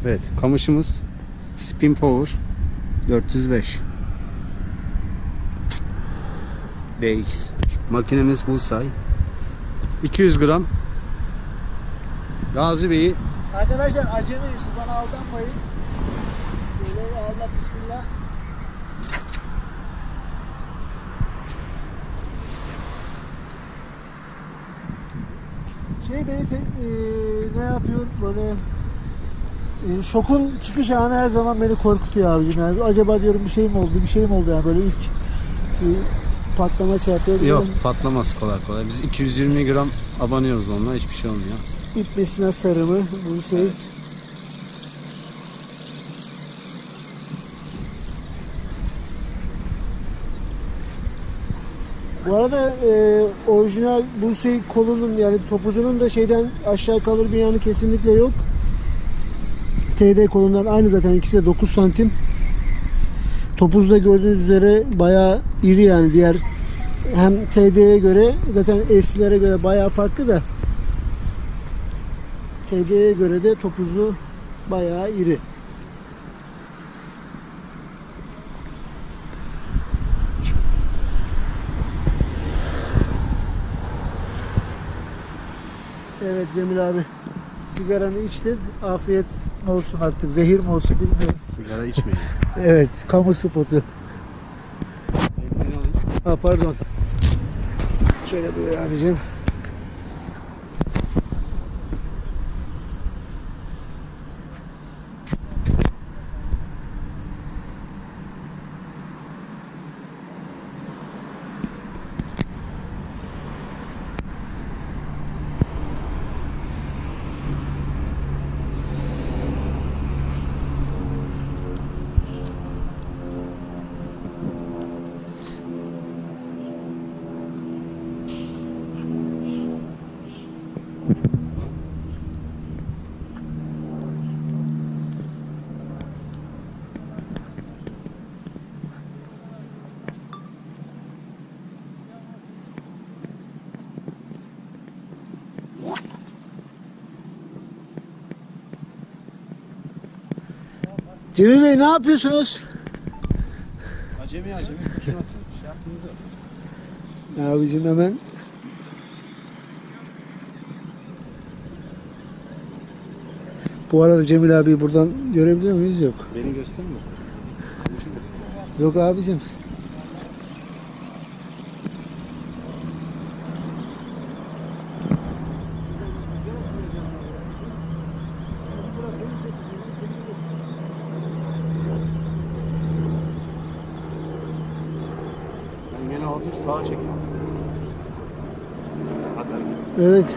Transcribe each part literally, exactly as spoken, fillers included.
Evet, kamışımız Spin Power dört yüz beş B X. Makinemiz Bullseye. iki yüz gram. Gazi Bey'i. Arkadaşlar acemiyiz, bana aldanmayın. Böyle Allah bismillah. Şey beni te, e, ne yapıyor böyle e, şokun çıkış anı her zaman beni korkutuyor abicim. Yani acaba diyorum bir şey mi oldu, bir şey mi oldu yani böyle ilk e, patlama şey yapıyor. Yok, patlamaz kolay kolay. Biz iki yüz yirmi gram abanıyoruz onunla, hiçbir şey olmuyor. İpmesine sarımı bu şey. Evet. Bu arada e, orijinal Bullseye kolunun yani topuzunun da şeyden aşağı kalır bir yanı kesinlikle yok. T D kolundan aynı zaten, ikisi de dokuz santim. Topuzda gördüğünüz üzere bayağı iri yani, diğer hem T D'ye göre zaten S'lere göre bayağı farklı da T D'ye göre de topuzu bayağı iri. Evet Cemil abi, sigaranı içtin, afiyet olsun artık, zehir mi olsun bilmiyorum. Sigara içmeyin. Evet, kamu spotu. Ha pardon. Şöyle buyur abicim. Cemil Bey ne yapıyorsunuz? Acemi acemi kurşun atın. Şey yaptığınızda. Abicim hemen. Bu arada Cemil abi buradan görebiliyor muyuz? Yok. Beni göstermiyor. Yok abicim. Ben gene hafif sağa çekiyorum. Atarım. Evet.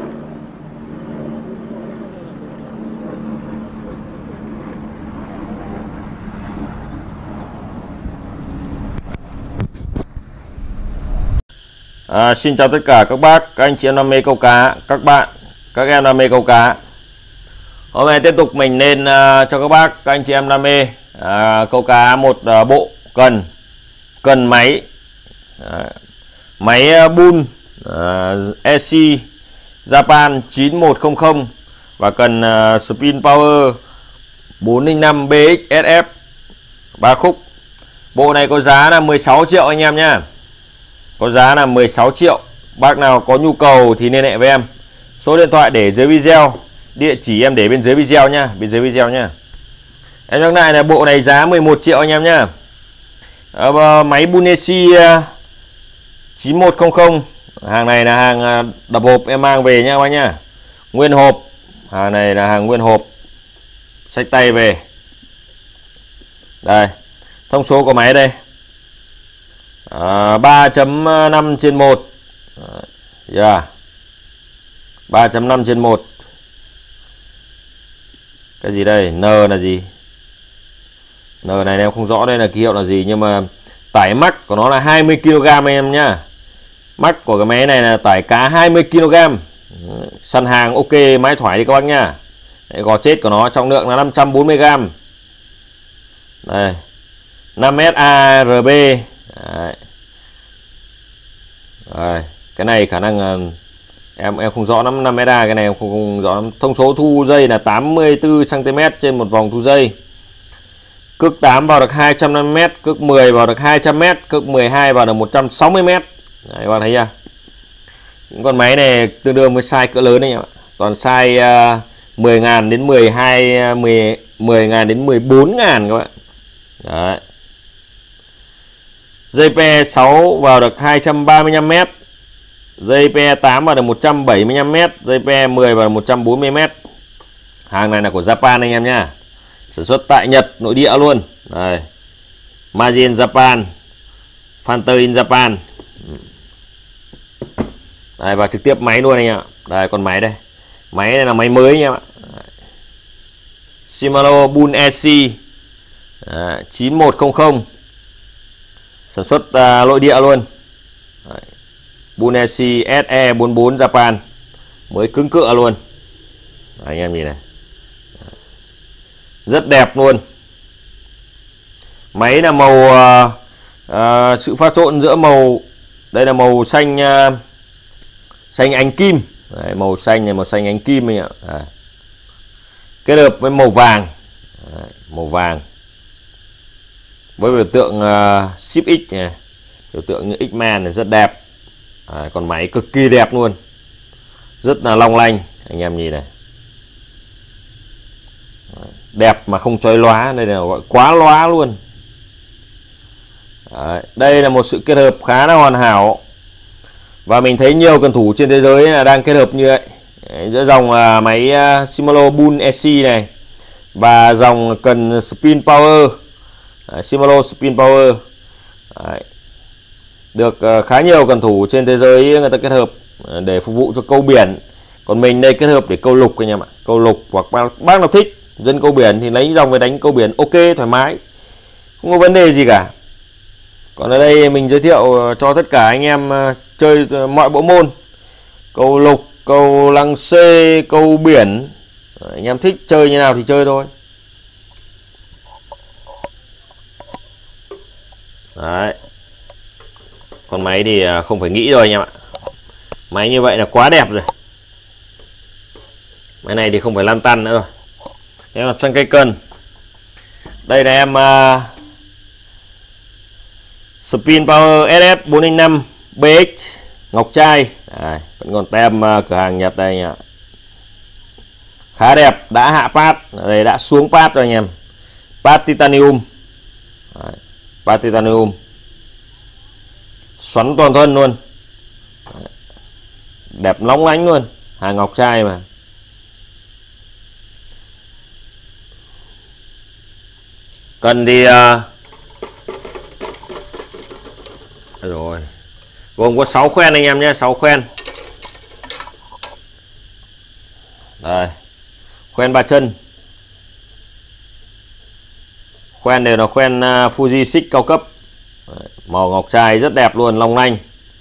À, xin chào tất cả các bác, các anh chị em đam mê câu cá, các bạn, các em đam mê câu cá. Hôm nay tiếp tục mình lên uh, cho các bác, các anh chị em đam mê uh, câu cá một uh, bộ cần cần máy uh, máy uh, Bull uh, e xê Japan chín một không không và cần uh, Spin Power bốn không năm B X S F ba khúc. Bộ này có giá là mười sáu triệu anh em nhá. Có giá là mười sáu triệu. Bác nào có nhu cầu thì liên hệ với em. Số điện thoại để dưới video, địa chỉ em để bên dưới video nhá, bên dưới video nhá. Em nhắc lại là bộ này giá mười một triệu anh em nhá. À, máy Buneshi chín một không không. Hàng này là hàng đập hộp em mang về nha các bác nhá. Nguyên hộp. Hàng này là hàng nguyên hộp. Xách tay về. Đây. Thông số của máy đây. À, ba chấm năm trên một. Yeah. ba chấm năm trên một. Cái gì đây? N là gì? N này em không rõ đây là ký hiệu là gì, nhưng mà tải max của nó là hai mươi ki lô gam anh em nhá. Max của cái máy này là tải cá hai mươi ki lô gam. Săn hàng ok, máy thoải đi các bác nhá. Đấy, gò chết của nó trọng lượng là năm trăm bốn mươi gam. Đây. năm S A R B. Đấy. Rồi, cái này khả năng là em em không rõ lắm năm mét A, cái này em không, không rõ lắm. Thông số thu dây là tám mươi tư xăng ti mét trên một vòng thu dây. Cước tám vào được hai trăm năm mươi mét, cước mười vào được hai trăm mét, cước mười hai vào được một trăm sáu mươi mét. Đấy, các bạn thấy chưa? Những con máy này tương đương với size cỡ lớn đấy ạ. Toàn size uh, mười ngàn đến mười hai, mười, mười ngàn đến mười bốn ngàn các bạn. Đấy. Dây pe sáu vào được hai trăm ba mươi lăm mét. Dây pe tám vào được một trăm bảy mươi lăm mét. Dây pe mười vào được một trăm bốn mươi mét. Hàng này là của Japan anh em nhá. Sản xuất tại Nhật nội địa luôn. Đây. Majin in Japan, Fanter in Japan. Đây, và trực tiếp máy luôn anh ạ. Đây con máy đây. Máy này là máy mới anh em ạ. Shimano Bull e xê chín một không không. Sản xuất uh, nội địa luôn. Đấy. Bull e xê ét e bốn bốn Japan. Mới cứng cựa luôn. Đấy, anh em nhìn này. Rất đẹp luôn. Máy là màu uh, uh, sự pha trộn giữa màu, đây là màu xanh uh, xanh ánh kim. Đấy, màu xanh này màu xanh ánh kim anh ạ. Đấy. Kết hợp với màu vàng. Đấy, màu vàng với biểu tượng uh, ship X này, biểu tượng như X-Man này rất đẹp. Đấy, con máy cực kỳ đẹp luôn, rất là long lanh anh em nhìn này. Đấy, đẹp mà không chói lóa, đây là gọi quá lóa luôn. Đấy, đây là một sự kết hợp khá là hoàn hảo và mình thấy nhiều cần thủ trên thế giới là đang kết hợp như vậy. Đấy, giữa dòng uh, máy uh, Shimano Bull e xê này và dòng cần Spin Power, Đấy, Shimano Spin Power. Đấy, được uh, khá nhiều cần thủ trên thế giới người ta kết hợp uh, để phục vụ cho câu biển. Còn mình đây kết hợp để câu lục anh em ạ, câu lục hoặc bác, bác nào thích dân câu biển thì lấy dòng về đánh câu biển ok thoải mái, không có vấn đề gì cả. Còn ở đây mình giới thiệu cho tất cả anh em uh, chơi uh, mọi bộ môn, câu lục, câu lăng xê, câu biển. Đấy, anh em thích chơi như nào thì chơi thôi. Đấy. Con máy thì không phải nghĩ rồi anh em ạ. Máy như vậy là quá đẹp rồi. Máy này thì không phải lăn tăn nữa rồi. Em là xoay cây cân. Đây là em uh, Spin Power ét ép bốn không năm bê ích ngọc trai. Đấy, vẫn còn tem uh, cửa hàng Nhật đây anh ạ. Khá đẹp, đã hạ pad, đây đã xuống pad rồi anh em. Pad titanium. Đấy, pad titanium. Xoắn toàn thân luôn. Đấy, đẹp lóng lánh luôn, hàng ngọc trai mà. Cần thì uh... rồi. Gồm có sáu khoen anh em nhé, sáu khoen. Đây. Khoen ba chân. Khoen đều là khoen uh, Fuji Six cao cấp. Đấy, màu ngọc trai rất đẹp luôn, long lanh.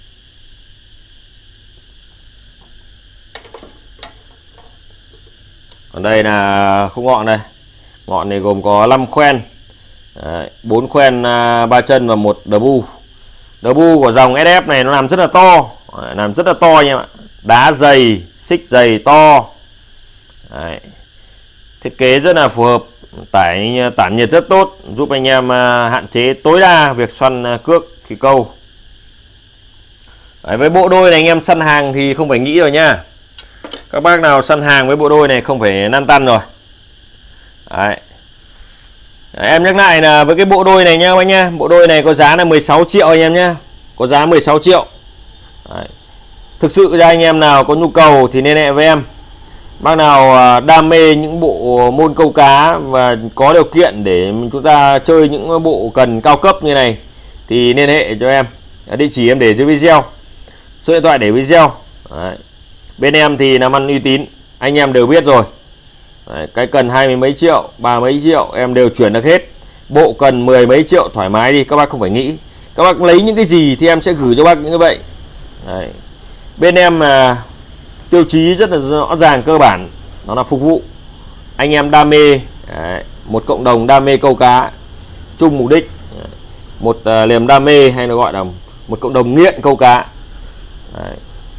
Còn đây là khúc ngọn đây. Ngọn này gồm có năm khoen. bốn khoen uh, ba chân và một đờ bu. Đờ bu của dòng ét ép này nó làm rất là to. Đấy, làm rất là to anh em ạ. Đá dày, xích dày to. Đấy. Thiết kế rất là phù hợp, tải tản nhiệt rất tốt, giúp anh em uh, hạn chế tối đa việc xoăn uh, cước khi câu. Đấy, với bộ đôi này anh em săn hàng thì không phải nghĩ rồi nha. Các bác nào săn hàng với bộ đôi này không phải lăn tăn rồi. Đấy. Đấy, em nhắc lại là với cái bộ đôi này nha các bác nhá. Bộ đôi này có giá là mười sáu triệu anh em nhé. Có giá mười sáu triệu. Đấy. Thực sự ra anh em nào có nhu cầu thì liên hệ với em. Bác nào đam mê những bộ môn câu cá và có điều kiện để chúng ta chơi những bộ cần cao cấp như này thì liên hệ cho em. Địa chỉ em để dưới video, số điện thoại để video. Đấy. Bên em thì làm ăn uy tín, anh em đều biết rồi. Đấy, cái cần hai mươi mấy triệu, ba mấy triệu em đều chuyển được hết. Bộ cần mười mấy triệu thoải mái đi, các bác không phải nghĩ. Các bác lấy những cái gì thì em sẽ gửi cho bác những cái vậy. Đấy. Bên em mà tiêu chí rất là rõ ràng cơ bản, nó là phục vụ anh em đam mê. Đấy, một cộng đồng đam mê câu cá chung mục đích. Đấy, một uh, niềm đam mê hay là gọi là một cộng đồng nghiện câu cá. Đấy.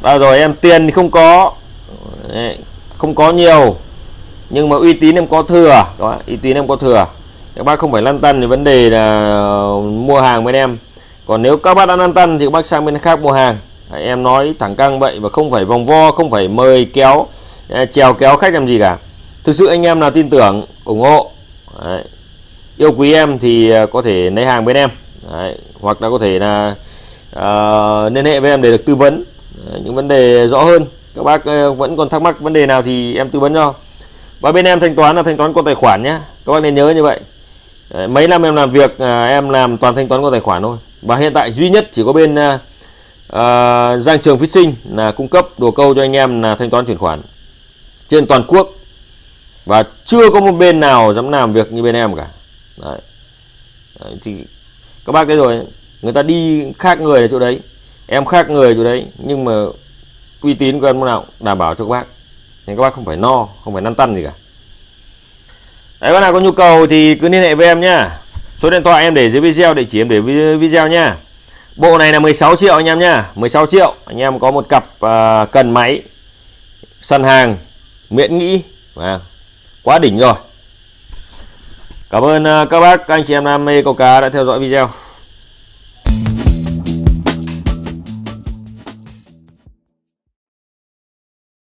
Bao rồi em, tiền thì không có, đấy, không có nhiều, nhưng mà uy tín em có thừa, đó, uy tín em có thừa. Các bác không phải lăn tăn thì vấn đề là mua hàng bên em. Còn nếu các bác đã lăn tăn thì các bác sang bên khác mua hàng. Đấy, em nói thẳng căng vậy, và không phải vòng vo, không phải mời kéo, chèo kéo khách làm gì cả. Thực sự anh em nào tin tưởng, ủng hộ, đấy, yêu quý em thì có thể lấy hàng bên em. Đấy, hoặc là có thể là uh, liên hệ với em để được tư vấn đấy, những vấn đề rõ hơn. Các bác uh, vẫn còn thắc mắc vấn đề nào thì em tư vấn cho. Và bên em thanh toán là thanh toán qua tài khoản nhé, các bác nên nhớ như vậy. Đấy, mấy năm em làm việc uh, em làm toàn thanh toán qua tài khoản thôi. Và hiện tại duy nhất chỉ có bên uh, uh, Giang Trường Fishing là cung cấp đồ câu cho anh em là thanh toán chuyển khoản trên toàn quốc, và chưa có một bên nào dám làm việc như bên em cả. Đấy. Đấy, thì các bác thấy rồi, người ta đi khác người ở chỗ đấy, em khác người ở chỗ đấy, nhưng mà uy tín của em lúc nào đảm bảo cho các bác, nên các bác không phải no, không phải lăn tăn gì cả. Đấy, bác nào có nhu cầu thì cứ liên hệ với em nhá. Số điện thoại em để dưới video, địa chỉ em để video nhá. Bộ này là mười sáu triệu anh em nhá, mười sáu triệu. Anh em có một cặp uh, cần máy săn hàng miễn nghĩ, à, quá đỉnh rồi. Cảm ơn uh, các bác, các anh chị em đam mê câu cá đã theo dõi video.